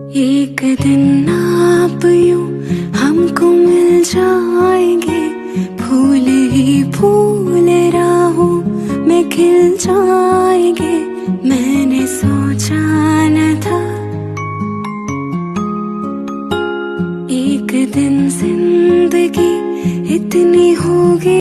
एक दिन आप यूं हमको मिल जाएंगे, फूल ही फूल राहों में खिल जाएंगे। मैंने सोचा न था एक दिन जिंदगी इतनी होगी।